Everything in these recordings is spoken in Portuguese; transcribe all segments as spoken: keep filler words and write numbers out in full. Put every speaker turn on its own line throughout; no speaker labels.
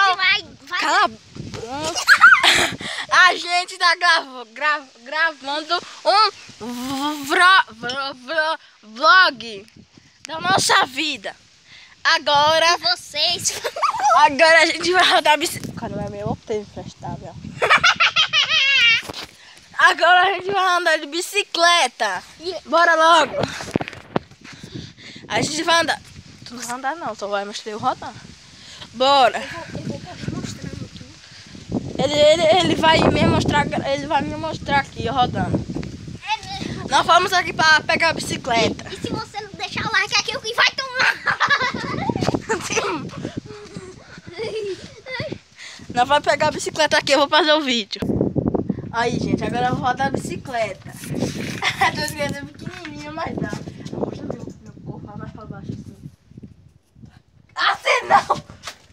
gente vai... vai...
Cala a boca. A gente tá grava, grava, gravando um vro, vro, vro, vlog da nossa vida. Agora...
E vocês...
Agora a gente vai rodar a bicicleta. Cara, não é meu tempo prestável. Agora a gente vai andar de bicicleta. Bora logo. A gente vai andar. Tu não vai andar não, só vai mostrar eu rodar. Bora.
Eu vou, eu vou mostrando aqui.
Ele, ele, ele vai me mostrar, ele vai me mostrar aqui rodando.
É mesmo.
Nós vamos aqui para pegar a bicicleta.
E se você não deixar o like aqui, o que vai tomar?
Nós vamos pegar a bicicleta aqui, eu vou fazer o vídeo. Aí, gente, agora eu vou rodar a bicicleta. A bicicleta é pequenininha, mas dá. Mostra meu, meu corpo lá mais pra baixo assim. Assim não!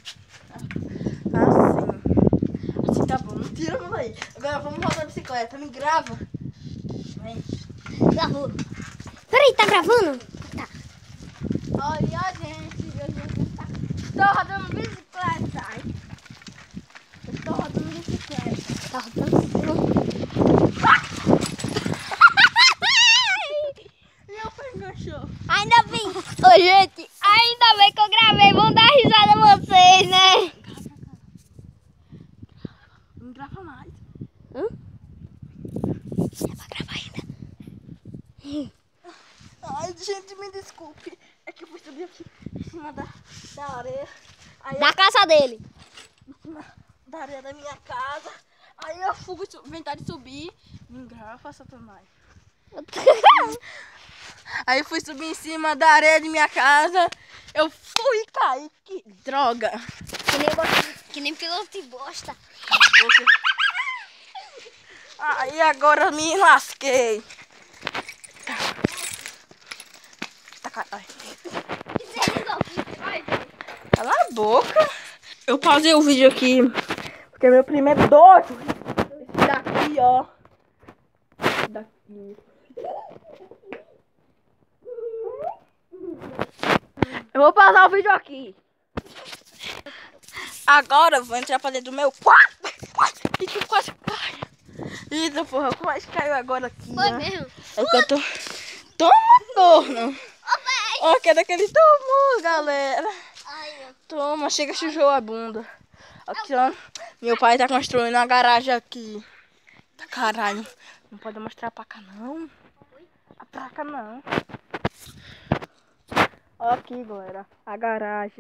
Assim. Assim tá bom, não tira a mão daí. Agora vamos rodar a bicicleta, me grava. Vem.
Gravou. Peraí, tá gravando? Tá.
Olha, gente, a gente tá... Estou rodando bicicleta. Ai. Estou rodando bicicleta.
Tá rodando?
Meu pai enganchou.
Ainda bem. Ô, gente, ainda bem que eu gravei. Vão dar risada vocês, né?
Não grava mais.
Hã? É pra gravar ainda.
Ai, gente, me desculpe. É que eu fui subir aqui em cima da, da areia. Aí
Da casa dele.
em cima da areia da minha casa. Aí eu fui inventar de subir. Me grava, Satanás. Aí fui subir em cima da areia de minha casa. Eu fui cair. Que droga.
Que nem, bosta, que nem piloto de bosta.
Aí agora eu me lasquei. Tá, ai. Cala a boca. Eu pausei o vídeo aqui porque meu primo é doido. Esse daqui, ó. Esse daqui. Eu vou pausar o vídeo aqui. Agora eu vou entrar pra dentro do meu quarto. E tu quase cai. Eita, porra, quase caiu agora aqui.
Foi
ó.
mesmo?
É que eu tô... Toma, corno.
Ô, véi.
Ó, que é daquele tomou, galera.
Ai, meu.
Toma, chega, sujou a bunda. Aqui, ó. Meu pai tá construindo uma garagem aqui. Caralho. Não pode mostrar a placa, não. A placa, não. Ó aqui, galera. A garagem.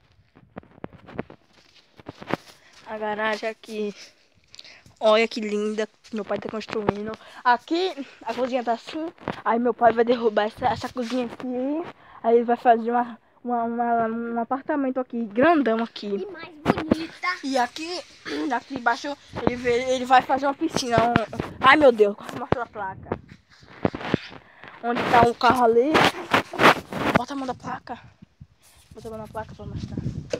A garagem aqui. Olha que linda. Meu pai tá construindo. Aqui, a cozinha tá assim. Aí meu pai vai derrubar essa, essa cozinha aqui. Aí ele vai fazer uma, uma, uma, um apartamento aqui, grandão aqui.
E mais bonita.
E aqui, aqui embaixo, ele, vê, ele vai fazer uma piscina. Um... Ai, meu Deus, mostra a placa. Onde tá o carro ali. Bota a mão da placa. Bota a mão na placa pra mostrar.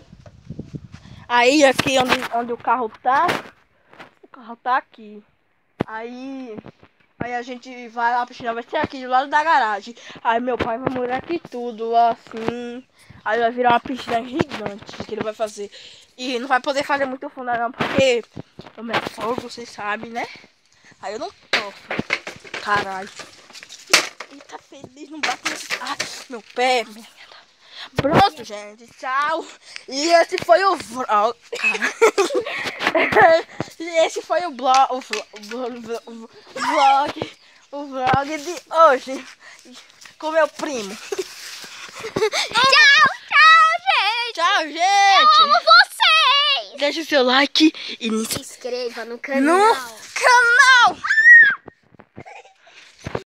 Aí, aqui onde, onde o carro tá, o carro tá aqui. Aí, aí a gente vai lá, a piscina vai ser aqui, do lado da garagem. Aí meu pai vai morar aqui tudo, assim. Aí vai virar uma piscina gigante que ele vai fazer. E não vai poder fazer muito fundo não, porque eu me afogo, vocês sabem, né? Aí eu não posso. Caralho. Ele tá feliz, não bate nesse... Ai, meu pé. Pronto, gente. Tchau. E esse foi o vlog. E esse foi o blog. O vlog. O vlog. O vlog de hoje. Com meu primo.
Tchau, tchau, gente.
Tchau, gente.
Eu amo vocês.
Deixa o seu like e
Se inscreva no canal.
no canal.